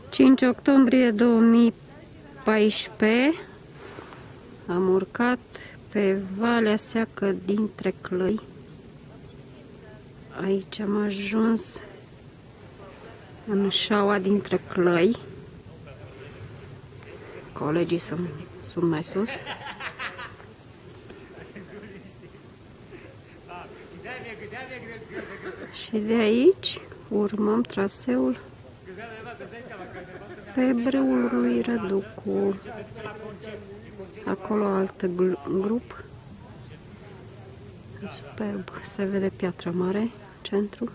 5 octombrie 2014 am urcat pe Valea Seacă dintre Clăi. Aici am ajuns în șaua dintre Clăi. Colegii sunt mai sus. Și de aici urmăm traseul pe brâul lui Răducu. Acolo alt grup. Superb. Se vede Piatra Mare, centru.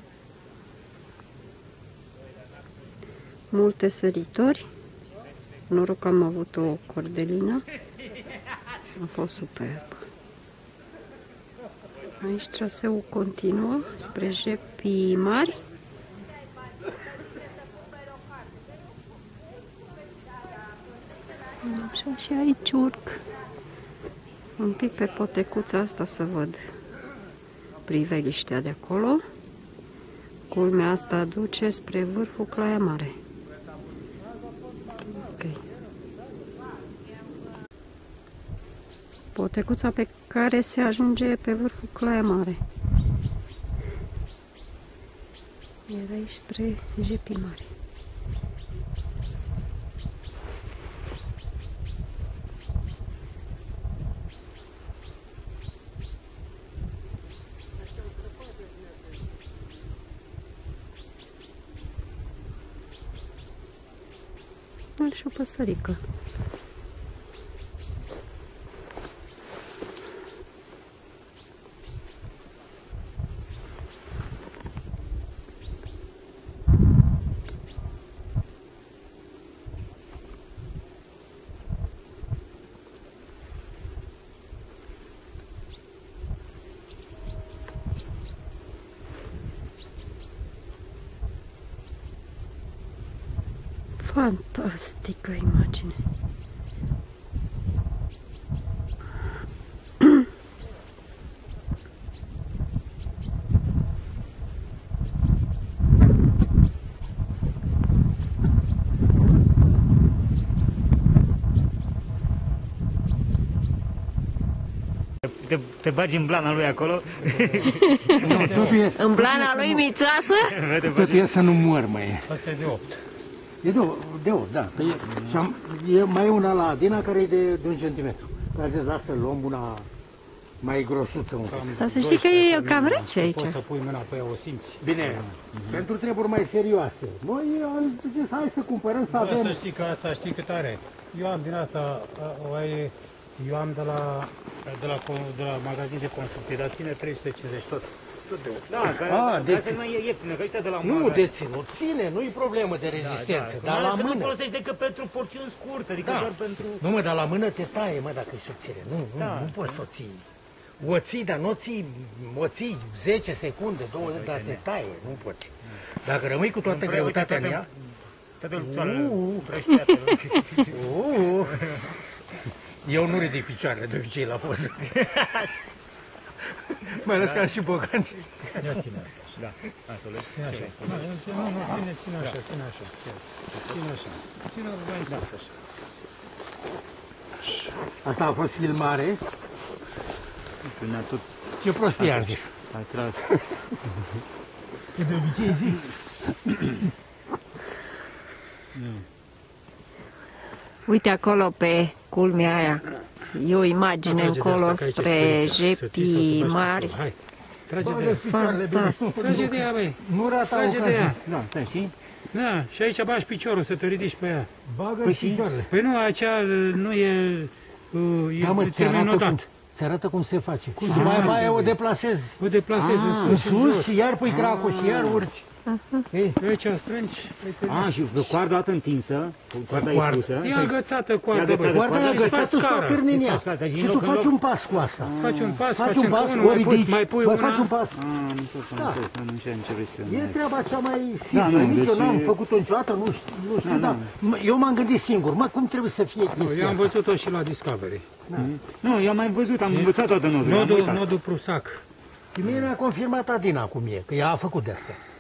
Multe săritori. Noroc că am avut o cordelină. A fost superb. Aici traseul continuă spre Jepii Mari. Așa, și aici urc un pic pe potecuța asta să văd priveliștea de acolo. Culmea asta duce spre vârful Clăia Mare. Okay. Potecuța pe care se ajunge pe vârful Clăia Mare. Iar aici spre Jepii Mari. Și o păsărică. Fantastică imagine. Te bagi în blana lui acolo? În blana lui mițoasă? Totul e să nu mor, măi. Asta e de 8. E de 8, da. Și mai e una la Adina care e de 1 centimetru. Care zis, lasă, luăm una mai grosuță. Dar să știi că e cam rece aici. Poți să pui mâna pe ea, o simți. Bine, pentru treburi mai serioase. Noi am zis, hai să cumpărăm, să avem... Să știi că asta știi cât are. Eu am din asta, eu am de la magazin de construcție, dar ține 350 tot. Da, care mai e ieftină, că ăștia de la mână. Nu de ținut, ține, nu-i problemă de rezistență, dar la mână. Nu folosești decât pentru porțiuni scurte, adică doar pentru... Nu, mă, dar la mână te taie, mă, dacă e subțire. Nu poți să o ții. O ții, dar nu o ții 10 secunde, 20, dar te taie, nu poți. Dacă rămâi cu toată greutatea în ea... Toată lupțoară prășteată. Eu nu ridic picioarele de obicei la poză. Mai ales că am și bogani. Ia ține asta. Da. Ține așa. Nu, ține așa, ține așa. Ține așa. Ține mai sus așa. Asta a fost filmare. Ce prostie am zis. Ai tras. Că de obicei zic. Uite acolo pe culmea aia. E o imagine încolo spre Jepii Mari. Hai, trage de ea. Fantastic. Trage de ea, băi. Nu rata Trage de ea. Da, și? Da, și aici bagi piciorul să te ridici pe ea. Bagă și picioarele. Păi nu, aceea nu e... Da, termen notat. Ți arată cum se face. Cum se face? Mai o deplasezi. O deplasezi în sus și în jos. Și iar pui cracul și iar urci. Aici strângi. Și cu coarda dată întinsă, cu coarda e pusă. E agățată coarda, băi. Coarda e Și îți faci agățată și scară. o târni în ea. Și tu faci un pas cu asta. Faci un pas, Faci faci un pas, unul, mai pui una. faci un pas. Nu știu ce vrei să fie. E treaba cea mai simplă. Nici eu n-am făcut-o niciodată, nu știu, dar eu m-am gândit singur, cum trebuie să fie chestia asta. Eu am văzut-o și la Discovery. Nu, eu am mai văzut, am învățat toată nodul. Nodul Prusac. Și mie mi-a confirmat Adina cum e, că ea a făcut de asta.